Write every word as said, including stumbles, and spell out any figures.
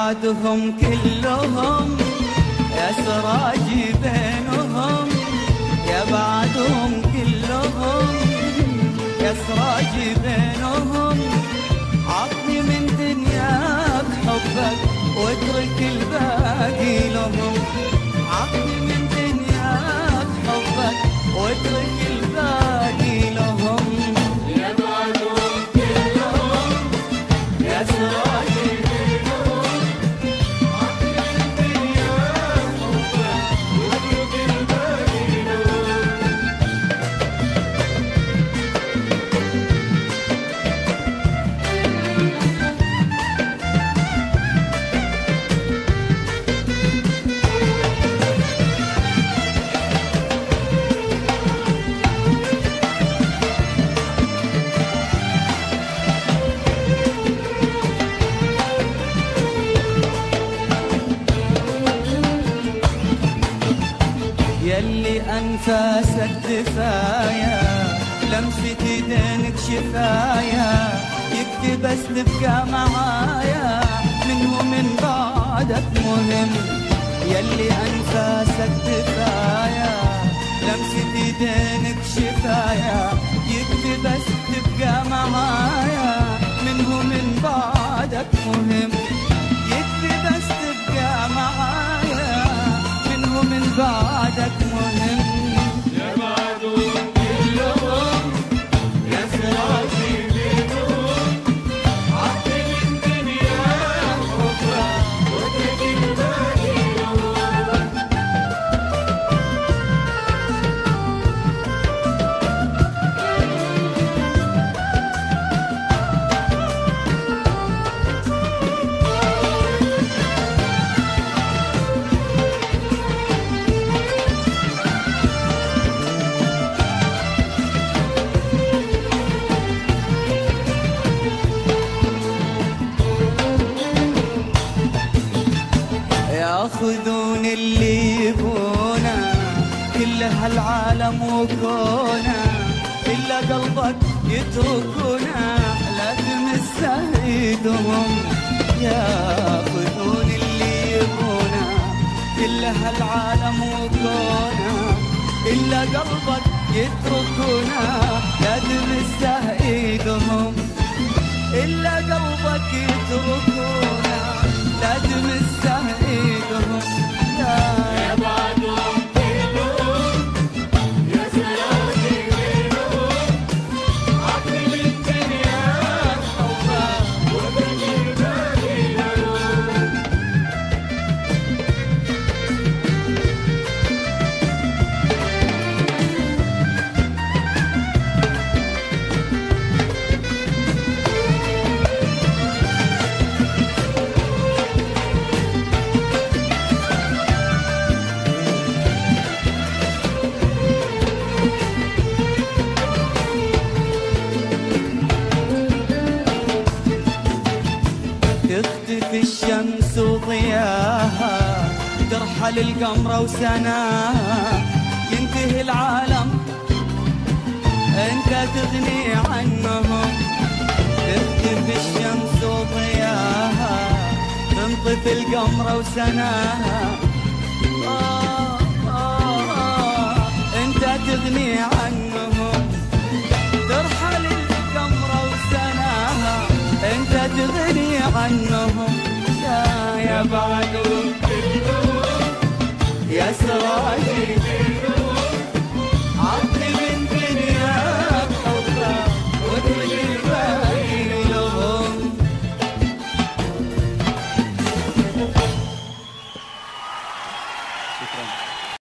بعدهم كلهم يا سراجي بينهم، يا بعدهم كلهم يا سراجي بينهم. عطني من دنياك حبك واترك الباقي لهم، عطني من دنياك حبك واترك الباقي لهم. يا بعدهم كلهم يا سراجي بينهم، عطني من دنياك حبك واترك الباقي لهم. يلي أنفاسك دفايا، لمسة ايدينك شفايا، يكفي بس تبقى معايا، من ومن بعدك مهم. يلي أنفاسك دفايا، لمسة ايدينك شفايا، يكفي بس تبقى معايا، من ومن بعدك مهم. يكفي بس تبقى معايا، من بعدك مهم. يا بعدهم كلهم يا سراجي بينهم، عطني من دنياك حبك واترك الباقي لهم. ياخذون اللي يبونا كل هالعالم وكونا، إلا قلبك يتركونا لا تمس ايدهم. ياخذون اللي يبونا كل هالعالم وكونا، إلا قلبك يتركونا لا تمس ايدهم. إلا قلبك يتركونا لا تمس ايدهم. يا بعدهم كلهم يا سراجي بينهم، عطني من دنياك حبك واترك الباقي لهم. تختفي الشمس وضياها، ترحل القمر وسناها، ينتهي العالم انت تغني عنهم. تختفي الشمس وضياها، تنطفي القمر وسناها، آه آه آه انت تغني عنهم.